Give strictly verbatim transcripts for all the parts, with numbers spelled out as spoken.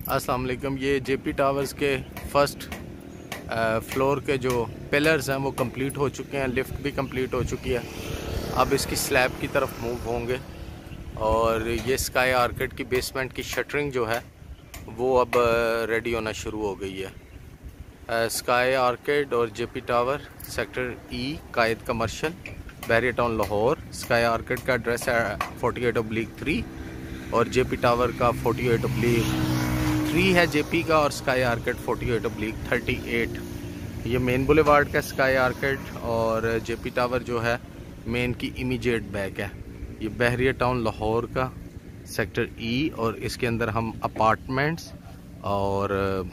अस्सलाम वालेकुम। ये जेपी टावर्स के फर्स्ट फ्लोर के जो पिलर्स हैं वो कंप्लीट हो चुके हैं, लिफ्ट भी कंप्लीट हो चुकी है। अब इसकी स्लैब की तरफ मूव होंगे और ये स्काई आर्किड की बेसमेंट की शटरिंग जो है वो अब रेडी होना शुरू हो गई है। स्काई आर्किड और JP tower sector E Quaid commercial, Bahria town Lahore. Sky orchid का एड्रेस है फोर्टी एट ओब्लिक थ्री और जेपी टावर का फोर्टी एट ओब्लिक थ्री है जेपी का, और sky orchid forty eight oblique thirty eight. ये मेन बुलेवार्ड का स्काई आर्किड और जेपी टावर जो है मेन की इमीडिएट बैक है। ये बहरिया टाउन लाहौर का सेक्टर ई और इसके अंदर हम अपार्टमेंट्स और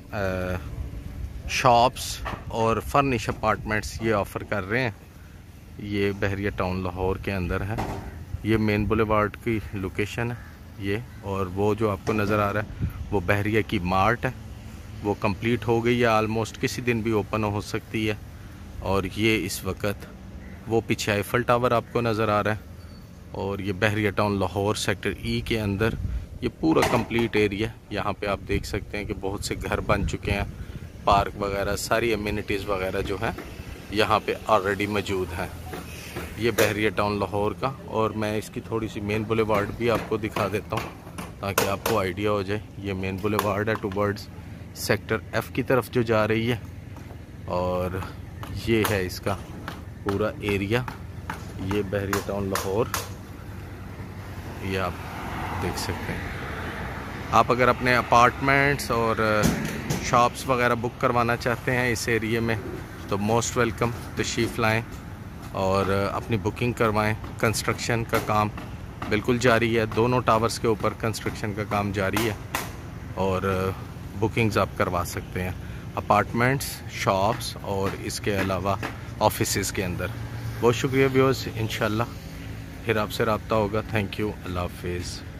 शॉप्स और फर्निश अपार्टमेंट्स ये ऑफ़र कर रहे हैं। ये बहरिया टाउन लाहौर के अंदर है। ये मेन बुलेवार्ड की लोकेशन है ये, और वो जो आपको नज़र आ रहा है वो बहरिया की मार्ट है। वो कंप्लीट हो गई है ऑलमोस्ट, किसी दिन भी ओपन हो सकती है। और ये इस वक्त वो पीछे आईफल टावर आपको नज़र आ रहा है। और ये Bahria town Lahore sector E के अंदर ये पूरा कंप्लीट एरिया, यहाँ पे आप देख सकते हैं कि बहुत से घर बन चुके हैं, पार्क वगैरह सारी एमिनिटीज़ वगैरह जो है यहाँ पे ऑलरेडी मौजूद हैं। ये बहरिया टाउन लाहौर का, और मैं इसकी थोड़ी सी मेन बुलेवार्ड भी आपको दिखा देता हूँ ताकि आपको आइडिया हो जाए। ये मेन बुलेवार्ड है टूवर्ड्स सेक्टर एफ़ की तरफ जो जा रही है, और ये है इसका पूरा एरिया। ये बहरिया टाउन लाहौर ये आप देख सकते हैं। आप अगर अपने अपार्टमेंट्स और शॉप्स वगैरह बुक करवाना चाहते हैं इस एरिया में तो मोस्ट वेलकम, तशरीफ़ लाएँ और अपनी बुकिंग करवाएं। कंस्ट्रक्शन का काम बिल्कुल जारी है, दोनों टावर्स के ऊपर कंस्ट्रक्शन का काम जारी है और बुकिंग्स आप करवा सकते हैं अपार्टमेंट्स, शॉप्स और इसके अलावा ऑफिसेज़ के अंदर। बहुत शुक्रिया व्यूअर्स, इंशाल्लाह फिर आपसे रब्ता होगा। थैंक यू, अल्लाह हाफिज़।